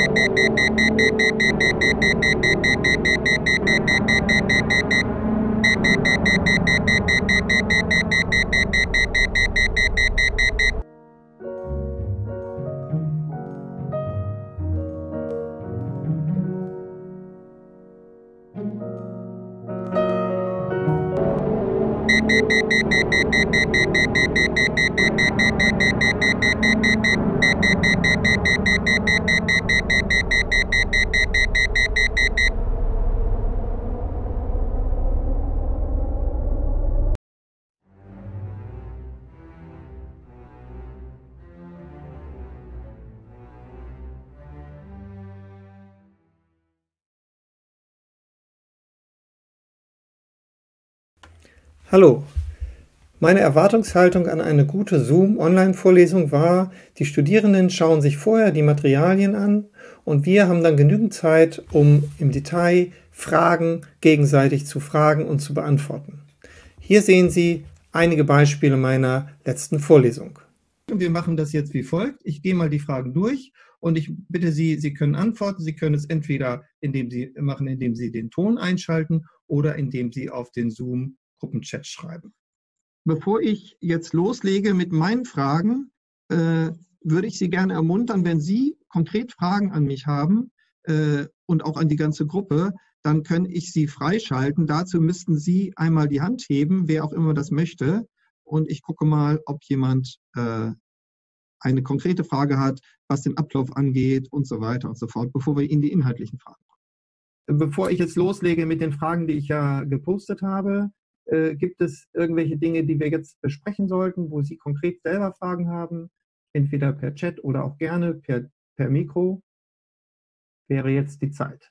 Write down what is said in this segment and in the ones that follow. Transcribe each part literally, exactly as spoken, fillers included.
Hallo, meine Erwartungshaltung an eine gute Zoom-Online-Vorlesung war, die Studierenden schauen sich vorher die Materialien an und wir haben dann genügend Zeit, um im Detail Fragen gegenseitig zu fragen und zu beantworten. Hier sehen Sie einige Beispiele meiner letzten Vorlesung. Wir machen das jetzt wie folgt. Ich gehe mal die Fragen durch und ich bitte Sie, Sie können antworten. Sie können es entweder indem Sie machen, indem Sie den Ton einschalten oder indem Sie auf den Zoom Gruppenchat schreiben. Bevor ich jetzt loslege mit meinen Fragen, äh, würde ich Sie gerne ermuntern, wenn Sie konkret Fragen an mich haben äh, und auch an die ganze Gruppe, dann kann ich Sie freischalten. Dazu müssten Sie einmal die Hand heben, wer auch immer das möchte. Und ich gucke mal, ob jemand äh, eine konkrete Frage hat, was den Ablauf angeht und so weiter und so fort, bevor wir in die inhaltlichen Fragen kommen. Bevor ich jetzt loslege mit den Fragen, die ich ja gepostet habe, Äh, gibt es irgendwelche Dinge, die wir jetzt besprechen sollten, wo Sie konkret selber Fragen haben? Entweder per Chat oder auch gerne per, per Mikro. Wäre jetzt die Zeit.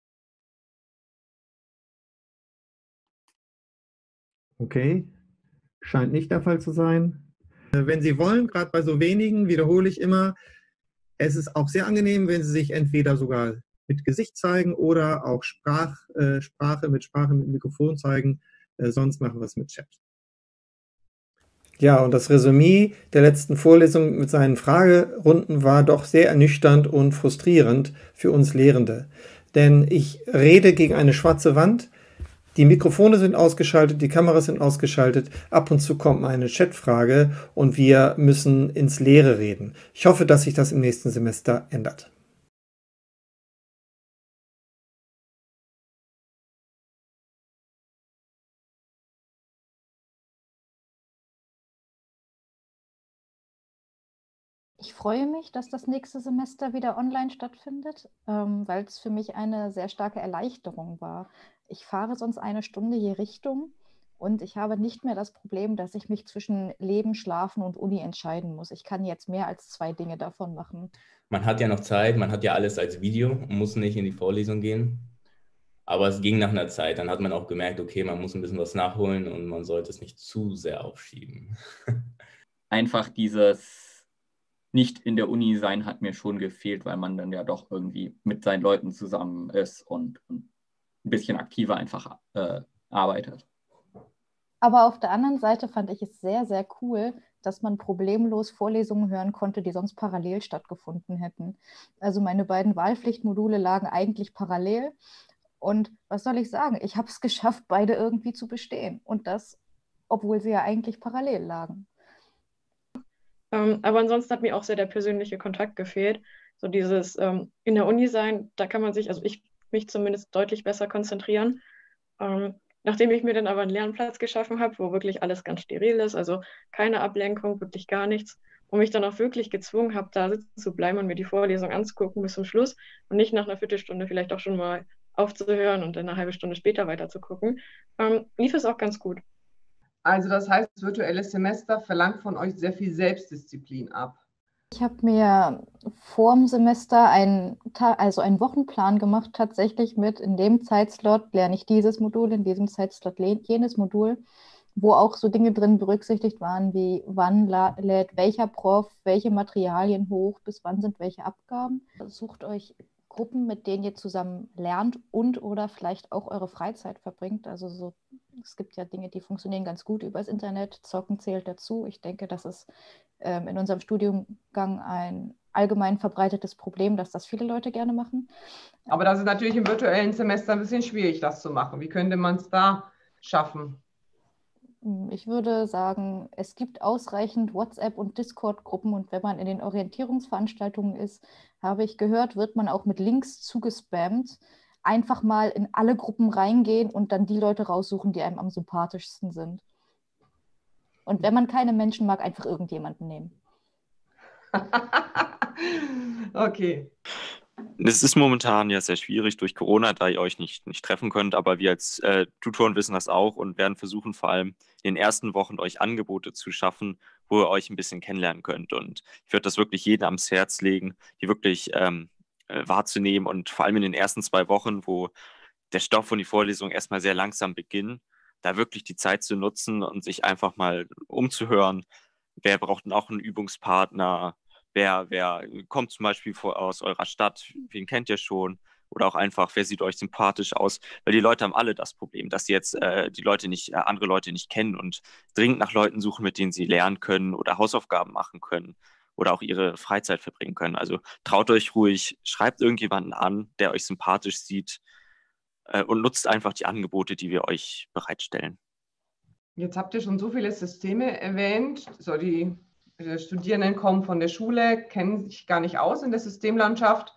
Okay, scheint nicht der Fall zu sein. Äh, wenn Sie wollen, gerade bei so wenigen, wiederhole ich immer, es ist auch sehr angenehm, wenn Sie sich entweder sogar mit Gesicht zeigen oder auch Sprach, äh, Sprache mit Sprache mit Mikrofon zeigen. Äh, sonst machen wir es mit Chat. Ja, und das Resümee der letzten Vorlesung mit seinen Fragerunden war doch sehr ernüchternd und frustrierend für uns Lehrende. Denn ich rede gegen eine schwarze Wand, die Mikrofone sind ausgeschaltet, die Kameras sind ausgeschaltet, ab und zu kommt mal eine Chatfrage und wir müssen ins Leere reden. Ich hoffe, dass sich das im nächsten Semester ändert. Ich freue mich, dass das nächste Semester wieder online stattfindet, ähm, weil es für mich eine sehr starke Erleichterung war. Ich fahre sonst eine Stunde je Richtung und ich habe nicht mehr das Problem, dass ich mich zwischen Leben, Schlafen und Uni entscheiden muss. Ich kann jetzt mehr als zwei Dinge davon machen. Man hat ja noch Zeit, man hat ja alles als Video und muss nicht in die Vorlesung gehen. Aber es ging nach einer Zeit. Dann hat man auch gemerkt, okay, man muss ein bisschen was nachholen und man sollte es nicht zu sehr aufschieben. Einfach dieses nicht in der Uni sein hat mir schon gefehlt, weil man dann ja doch irgendwie mit seinen Leuten zusammen ist und, und ein bisschen aktiver einfach äh, arbeitet. Aber auf der anderen Seite fand ich es sehr, sehr cool, dass man problemlos Vorlesungen hören konnte, die sonst parallel stattgefunden hätten. Also meine beiden Wahlpflichtmodule lagen eigentlich parallel. Und was soll ich sagen? Ich habe es geschafft, beide irgendwie zu bestehen. Und das, obwohl sie ja eigentlich parallel lagen. Ähm, aber ansonsten hat mir auch sehr der persönliche Kontakt gefehlt. So dieses ähm, in der Uni sein, da kann man sich, also ich mich zumindest deutlich besser konzentrieren. Ähm, nachdem ich mir dann aber einen Lernplatz geschaffen habe, wo wirklich alles ganz steril ist, also keine Ablenkung, wirklich gar nichts, und mich dann auch wirklich gezwungen habe, da sitzen zu bleiben und mir die Vorlesung anzugucken bis zum Schluss und nicht nach einer Viertelstunde vielleicht auch schon mal aufzuhören und dann eine halbe Stunde später weiterzugucken, ähm, lief es auch ganz gut. Also das heißt, das virtuelle Semester verlangt von euch sehr viel Selbstdisziplin ab. Ich habe mir vor dem Semester einen, also einen Wochenplan gemacht, tatsächlich mit, in dem Zeitslot lerne ich dieses Modul, in diesem Zeitslot jenes Modul, wo auch so Dinge drin berücksichtigt waren, wie wann lädt welcher Prof welche Materialien hoch, bis wann sind welche Abgaben. Sucht euch Gruppen, mit denen ihr zusammen lernt und oder vielleicht auch eure Freizeit verbringt. Also so, es gibt ja Dinge, die funktionieren ganz gut übers Internet. Zocken zählt dazu. Ich denke, das ist ähm, in unserem Studiengang ein allgemein verbreitetes Problem, dass das viele Leute gerne machen. Aber das ist natürlich im virtuellen Semester ein bisschen schwierig, das zu machen. Wie könnte man es da schaffen? Ich würde sagen, es gibt ausreichend WhatsApp- und Discord-Gruppen und wenn man in den Orientierungsveranstaltungen ist, habe ich gehört, wird man auch mit Links zugespammt. Einfach mal in alle Gruppen reingehen und dann die Leute raussuchen, die einem am sympathischsten sind. Und wenn man keine Menschen mag, einfach irgendjemanden nehmen. Okay. Es ist momentan ja sehr schwierig durch Corona, da ihr euch nicht, nicht treffen könnt, aber wir als äh, Tutoren wissen das auch und werden versuchen, vor allem in den ersten Wochen euch Angebote zu schaffen, wo ihr euch ein bisschen kennenlernen könnt. Und ich würde das wirklich jedem ans Herz legen, die wirklich ähm, äh, wahrzunehmen und vor allem in den ersten zwei Wochen, wo der Stoff und die Vorlesung erstmal sehr langsam beginnen, da wirklich die Zeit zu nutzen und sich einfach mal umzuhören, wer braucht denn auch einen Übungspartner, Wer, wer kommt zum Beispiel vor, aus eurer Stadt, wen kennt ihr schon? Oder auch einfach, wer sieht euch sympathisch aus? Weil die Leute haben alle das Problem, dass sie jetzt äh, die Leute nicht, äh, andere Leute nicht kennen und dringend nach Leuten suchen, mit denen sie lernen können oder Hausaufgaben machen können oder auch ihre Freizeit verbringen können. Also traut euch ruhig, schreibt irgendjemanden an, der euch sympathisch sieht äh, und nutzt einfach die Angebote, die wir euch bereitstellen. Jetzt habt ihr schon so viele Systeme erwähnt, so die Die Studierenden kommen von der Schule, kennen sich gar nicht aus in der Systemlandschaft.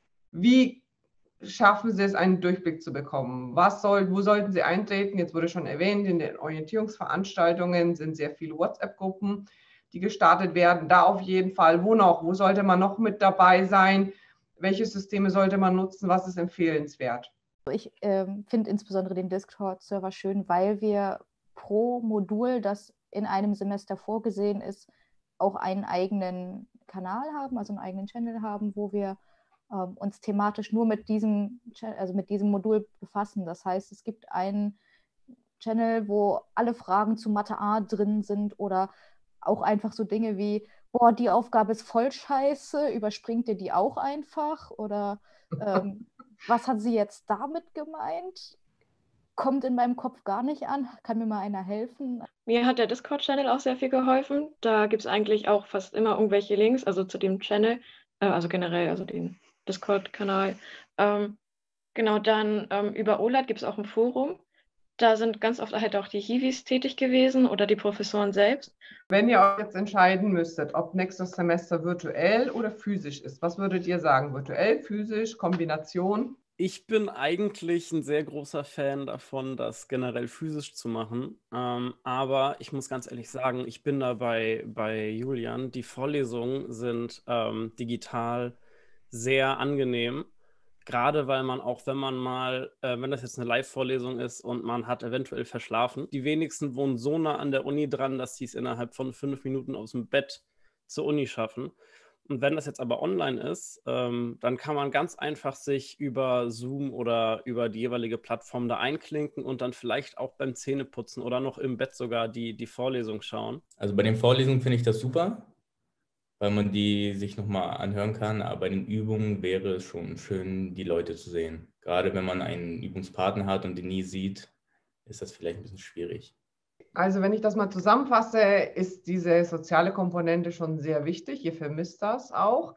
Wie schaffen Sie es, einen Durchblick zu bekommen? Was soll, wo sollten Sie eintreten? Jetzt wurde schon erwähnt, in den Orientierungsveranstaltungen sind sehr viele WhatsApp-Gruppen, die gestartet werden. Da auf jeden Fall. Wo noch? Wo sollte man noch mit dabei sein? Welche Systeme sollte man nutzen? Was ist empfehlenswert? Ich äh, finde insbesondere den Discord-Server schön, weil wir pro Modul, das in einem Semester vorgesehen ist, auch einen eigenen Kanal haben, also einen eigenen Channel haben, wo wir ähm, uns thematisch nur mit diesem, also mit diesem Modul befassen. Das heißt, es gibt einen Channel, wo alle Fragen zu Mathe A drin sind oder auch einfach so Dinge wie, boah, die Aufgabe ist voll scheiße, überspringt ihr die auch einfach? Oder ähm, was hat sie jetzt damit gemeint? Kommt in meinem Kopf gar nicht an. Kann mir mal einer helfen? Mir hat der Discord-Channel auch sehr viel geholfen. Da gibt es eigentlich auch fast immer irgendwelche Links, also zu dem Channel, äh, also generell, also den Discord-Kanal. Ähm, genau, dann ähm, über O L A D gibt es auch ein Forum. Da sind ganz oft halt auch die Hiwis tätig gewesen oder die Professoren selbst. Wenn ihr euch jetzt entscheiden müsstet, ob nächstes Semester virtuell oder physisch ist, was würdet ihr sagen? Virtuell, physisch, Kombination? Ich bin eigentlich ein sehr großer Fan davon, das generell physisch zu machen. Ähm, aber ich muss ganz ehrlich sagen, ich bin da bei, bei Julian. Die Vorlesungen sind ähm, digital sehr angenehm. Gerade weil man auch, wenn man mal, äh, wenn das jetzt eine Live-Vorlesung ist und man hat eventuell verschlafen, die wenigsten wohnen so nah an der Uni dran, dass sie es innerhalb von fünf Minuten aus dem Bett zur Uni schaffen. Und wenn das jetzt aber online ist, ähm, dann kann man ganz einfach sich über Zoom oder über die jeweilige Plattform da einklinken und dann vielleicht auch beim Zähneputzen oder noch im Bett sogar die, die Vorlesung schauen. Also bei den Vorlesungen finde ich das super, weil man die sich nochmal anhören kann. Aber bei den Übungen wäre es schon schön, die Leute zu sehen. Gerade wenn man einen Übungspartner hat und den nie sieht, ist das vielleicht ein bisschen schwierig. Also wenn ich das mal zusammenfasse, ist diese soziale Komponente schon sehr wichtig. Ihr vermisst das auch.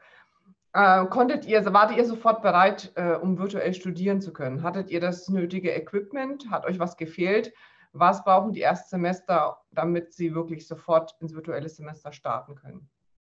Äh, konntet ihr, wartet ihr sofort bereit, äh, um virtuell studieren zu können? Hattet ihr das nötige Equipment? Hat euch was gefehlt? Was brauchen die Erstsemester, damit sie wirklich sofort ins virtuelle Semester starten können?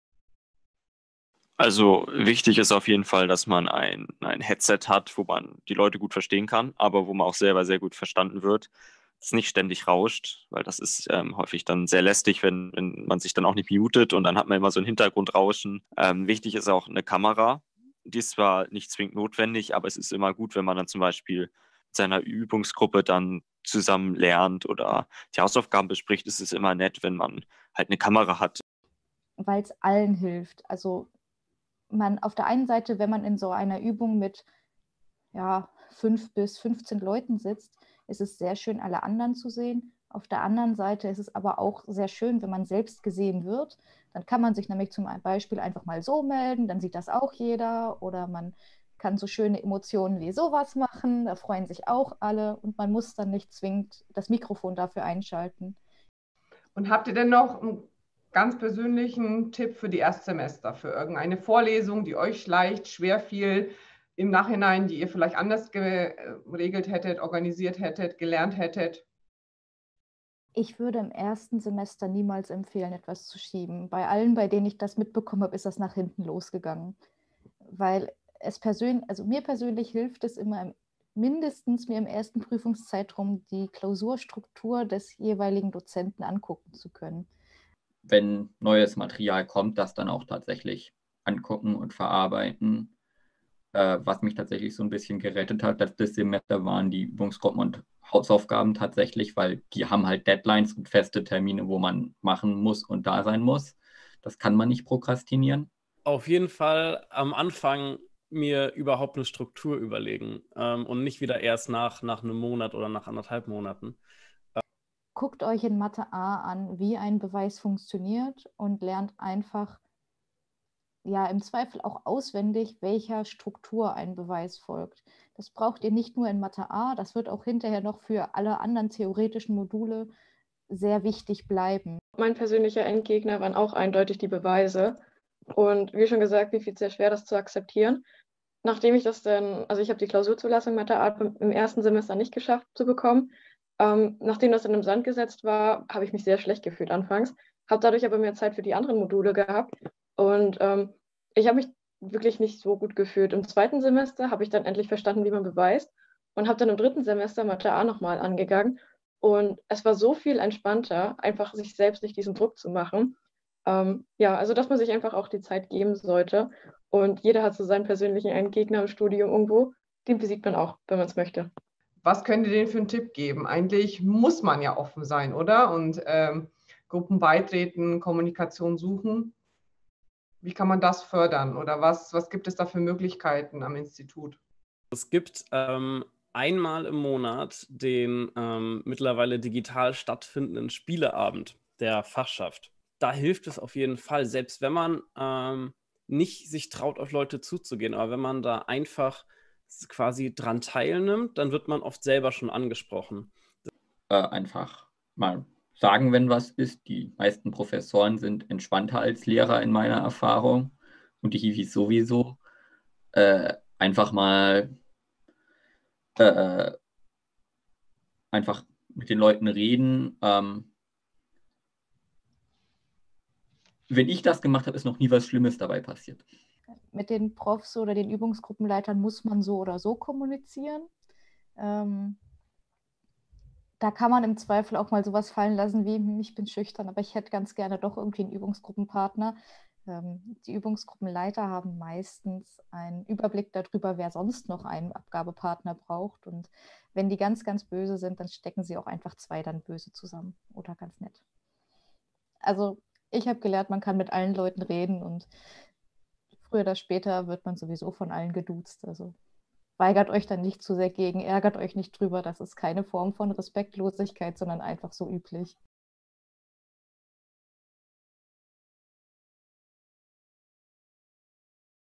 Also wichtig ist auf jeden Fall, dass man ein, ein Headset hat, wo man die Leute gut verstehen kann, aber wo man auch selber sehr gut verstanden wird. Es nicht ständig rauscht, weil das ist ähm, häufig dann sehr lästig, wenn, wenn man sich dann auch nicht mutet und dann hat man immer so ein Hintergrundrauschen. Ähm, wichtig ist auch eine Kamera. Die ist zwar nicht zwingend notwendig, aber es ist immer gut, wenn man dann zum Beispiel mit seiner Übungsgruppe dann zusammen lernt oder die Hausaufgaben bespricht. Ist es immer nett, wenn man halt eine Kamera hat. Weil es allen hilft. Also man auf der einen Seite, wenn man in so einer Übung mit ja, fünf bis fünfzehn Leuten sitzt, ist es sehr schön, alle anderen zu sehen. Auf der anderen Seite ist es aber auch sehr schön, wenn man selbst gesehen wird. Dann kann man sich nämlich zum Beispiel einfach mal so melden, dann sieht das auch jeder. Oder man kann so schöne Emotionen wie sowas machen, da freuen sich auch alle und man muss dann nicht zwingend das Mikrofon dafür einschalten. Und habt ihr denn noch ganz persönlichen Tipp für die Erstsemester, für irgendeine Vorlesung, die euch leicht schwer fiel im Nachhinein, die ihr vielleicht anders geregelt hättet, organisiert hättet, gelernt hättet? Ich würde im ersten Semester niemals empfehlen, etwas zu schieben. Bei allen, bei denen ich das mitbekommen habe, ist das nach hinten losgegangen. Weil es persönlich, also mir persönlich hilft es immer im, mindestens mir im ersten Prüfungszeitraum die Klausurstruktur des jeweiligen Dozenten angucken zu können. Wenn neues Material kommt, das dann auch tatsächlich angucken und verarbeiten. Äh, was mich tatsächlich so ein bisschen gerettet hat, das Semester waren die Übungsgruppen und Hausaufgaben tatsächlich, weil die haben halt Deadlines und feste Termine, wo man machen muss und da sein muss. Das kann man nicht prokrastinieren. Auf jeden Fall am Anfang mir überhaupt eine Struktur überlegen ähm, und nicht wieder erst nach, nach einem Monat oder nach anderthalb Monaten. Guckt euch in Mathe A an, wie ein Beweis funktioniert und lernt einfach, ja, im Zweifel auch auswendig, welcher Struktur ein Beweis folgt. Das braucht ihr nicht nur in Mathe A, das wird auch hinterher noch für alle anderen theoretischen Module sehr wichtig bleiben. Mein persönlicher Endgegner waren auch eindeutig die Beweise. Und wie schon gesagt, mir fiel es sehr schwer, das zu akzeptieren. Nachdem ich das dann, also ich habe die Klausurzulassung Mathe A im ersten Semester nicht geschafft zu bekommen. Ähm, nachdem das dann im Sand gesetzt war, habe ich mich sehr schlecht gefühlt anfangs. Habe dadurch aber mehr Zeit für die anderen Module gehabt. Und ähm, ich habe mich wirklich nicht so gut gefühlt. Im zweiten Semester habe ich dann endlich verstanden, wie man beweist. Und habe dann im dritten Semester Mathe A nochmal angegangen. Und es war so viel entspannter, einfach sich selbst nicht diesen Druck zu machen. Ähm, ja, also dass man sich einfach auch die Zeit geben sollte. Und jeder hat so seinen persönlichen Endgegner im Studium irgendwo. Den besiegt man auch, wenn man es möchte. Was könnt ihr denen für einen Tipp geben? Eigentlich muss man ja offen sein, oder? Und ähm, Gruppen beitreten, Kommunikation suchen. Wie kann man das fördern? Oder was, was gibt es da für Möglichkeiten am Institut? Es gibt ähm, einmal im Monat den ähm, mittlerweile digital stattfindenden Spieleabend der Fachschaft. Da hilft es auf jeden Fall, selbst wenn man ähm, nicht sich traut, auf Leute zuzugehen, aber wenn man da einfach quasi dran teilnimmt, dann wird man oft selber schon angesprochen. Äh, einfach mal sagen, wenn was ist. Die meisten Professoren sind entspannter als Lehrer in meiner Erfahrung und die Hiwis sowieso. Äh, einfach mal äh, einfach mit den Leuten reden. Ähm, wenn ich das gemacht habe, ist noch nie was Schlimmes dabei passiert. Mit den Profs oder den Übungsgruppenleitern muss man so oder so kommunizieren. Ähm, da kann man im Zweifel auch mal sowas fallen lassen wie, hm, ich bin schüchtern, aber ich hätte ganz gerne doch irgendwie einen Übungsgruppenpartner. Ähm, die Übungsgruppenleiter haben meistens einen Überblick darüber, wer sonst noch einen Abgabepartner braucht. Und wenn die ganz, ganz böse sind, dann stecken sie auch einfach zwei dann böse zusammen oder ganz nett. Also ich habe gelernt, man kann mit allen Leuten reden und früher oder später wird man sowieso von allen geduzt. Also weigert euch dann nicht zu sehr gegen, ärgert euch nicht drüber. Das ist keine Form von Respektlosigkeit, sondern einfach so üblich.